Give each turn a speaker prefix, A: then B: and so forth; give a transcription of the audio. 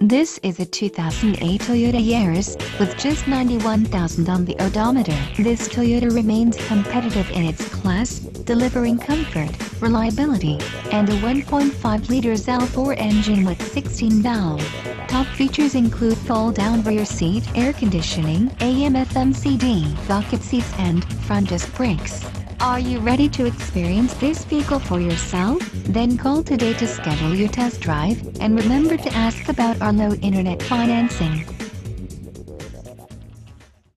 A: This is a 2008 Toyota Yaris, with just 91,000 on the odometer. This Toyota remains competitive in its class, delivering comfort, reliability, and a 1.5-liter L4 engine with 16-valve. Top features include fold-down rear seat, air conditioning, AM/FM CD, bucket seats and front disc brakes. Are you ready to experience this vehicle for yourself? Then call today to schedule your test drive, and remember to ask about our low internet financing.